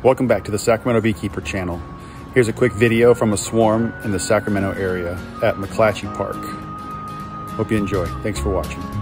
Welcome back to the Sacramento Beekeeper channel. Here's a quick video from a swarm in the Sacramento area at McClatchy Park. Hope you enjoy. Thanks for watching.